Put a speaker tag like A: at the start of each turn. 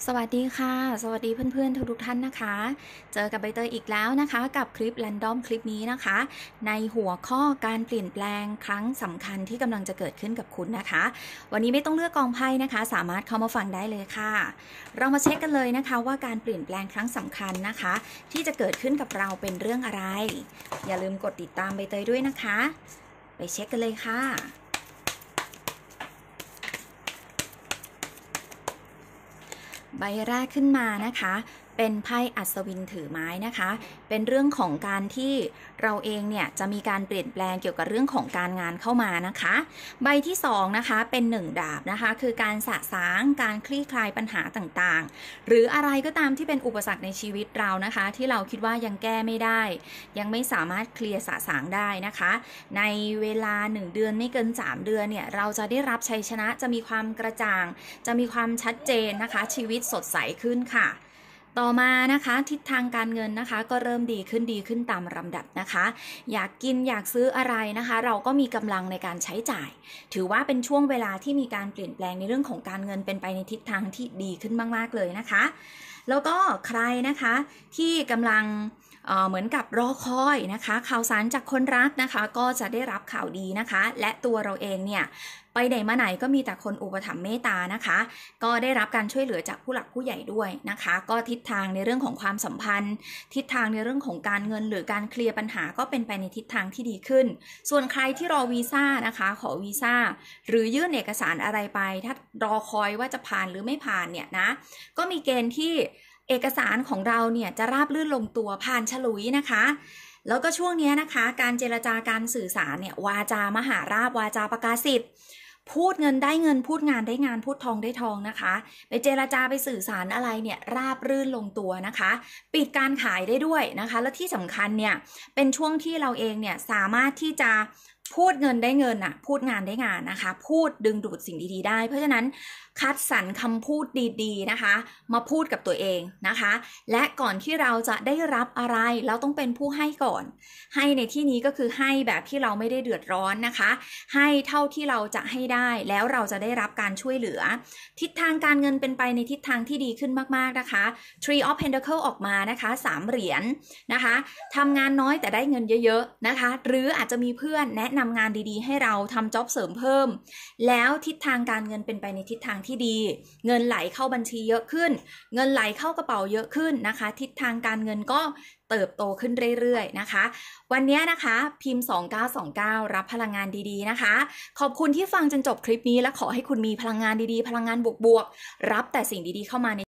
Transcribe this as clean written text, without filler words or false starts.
A: สวัสดีค่ะสวัสดีเพื่อนๆทุกท่านนะคะเจอกับใบเตยอีกแล้วนะคะกับคลิป Random คลิปนี้นะคะในหัวข้อการเปลี่ยนแปลงครั้งสำคัญที่กำลังจะเกิดขึ้นกับคุณนะคะวันนี้ไม่ต้องเลือกกองไพ่นะคะสามารถเข้ามาฟังได้เลยค่ะเรามาเช็คกันเลยนะคะว่าการเปลี่ยนแปลงครั้งสำคัญนะคะที่จะเกิดขึ้นกับเราเป็นเรื่องอะไรอย่าลืมกดติดตามใบเตยด้วยนะคะไปเช็คกันเลยค่ะใบแรกขึ้นมานะคะเป็นไพ่อัศวินถือไม้นะคะเป็นเรื่องของการที่เราเองเนี่ยจะมีการเปลี่ยนแปลงเกี่ยวกับเรื่องของการงานเข้ามานะคะใบที่2นะคะเป็น1ดาบนะคะคือการสะสางการคลี่คลายปัญหาต่างๆหรืออะไรก็ตามที่เป็นอุปสรรคในชีวิตเรานะคะที่เราคิดว่ายังแก้ไม่ได้ยังไม่สามารถเคลียร์สะสางได้นะคะในเวลา1เดือนไม่เกิน3เดือนเนี่ยเราจะได้รับชัยชนะจะมีความกระจ่างจะมีความชัดเจนนะคะชีวิตสดใสขึ้นค่ะต่อมานะคะทิศทางการเงินนะคะก็เริ่มดีขึ้นตามลำดับนะคะอยากกินอยากซื้ออะไรนะคะเราก็มีกำลังในการใช้จ่ายถือว่าเป็นช่วงเวลาที่มีการเปลี่ยนแปลงในเรื่องของการเงินเป็นไปในทิศทางที่ดีขึ้นมากๆเลยนะคะแล้วก็ใครนะคะที่กำลังเหมือนกับรอคอยนะคะข่าวสารจากคนรักนะคะก็จะได้รับข่าวดีนะคะและตัวเราเองเนี่ยไปไหนมาไหนก็มีแต่คนอุปถัมภ์เมตตานะคะก็ได้รับการช่วยเหลือจากผู้หลักผู้ใหญ่ด้วยนะคะก็ทิศทางในเรื่องของความสัมพันธ์ทิศทางในเรื่องของการเงินหรือการเคลียร์ปัญหาก็เป็นไปในทิศทางที่ดีขึ้นส่วนใครที่รอวีซ่านะคะขอวีซ่าหรือยื่นเอกสารอะไรไปถ้ารอคอยว่าจะผ่านหรือไม่ผ่านเนี่ยนะก็มีเกณฑ์ที่เอกสารของเราเนี่ยจะราบรื่นลงตัวผ่านฉลุยนะคะแล้วก็ช่วงนี้นะคะการเจรจาการสื่อสารเนี่ยวาจามหาราภวาจาประกาศสิทธิ์พูดเงินได้เงินพูดงานได้งานพูดทองได้ทองนะคะไปเจรจาไปสื่อสารอะไรเนี่ยราบรื่นลงตัวนะคะปิดการขายได้ด้วยนะคะและที่สำคัญเนี่ยเป็นช่วงที่เราเองเนี่ยสามารถที่จะพูดเงินได้เงินพูดงานได้งานนะคะพูดดึงดูดสิ่งดีๆได้เพราะฉะนั้นคัดสรรคำพูดดีๆนะคะมาพูดกับตัวเองนะคะและก่อนที่เราจะได้รับอะไรเราต้องเป็นผู้ให้ก่อนให้ในที่นี้ก็คือให้แบบที่เราไม่ได้เดือดร้อนนะคะให้เท่าที่เราจะให้ได้แล้วเราจะได้รับการช่วยเหลือทิศทางการเงินเป็นไปในทิศทางที่ดีขึ้นมากๆนะคะ Tree of Pentacle ออกมานะคะ3เหรียญนะคะทำงานน้อยแต่ได้เงินเยอะๆนะคะหรืออาจจะมีเพื่อนแนะนำงานดีๆให้เราทำจ็อบเสริมเพิ่มแล้วทิศทางการเงินเป็นไปในทิศทางที่ดีเงินไหลเข้าบัญชีเยอะขึ้นเงินไหลเข้ากระเป๋าเยอะขึ้นนะคะทิศทางการเงินก็เติบโตขึ้นเรื่อยๆนะคะวันนี้นะคะพิมพ์2929รับพลังงานดีๆนะคะขอบคุณที่ฟังจนจบคลิปนี้และขอให้คุณมีพลังงานดีๆพลังงานบวกๆรับแต่สิ่งดีๆเข้ามาใน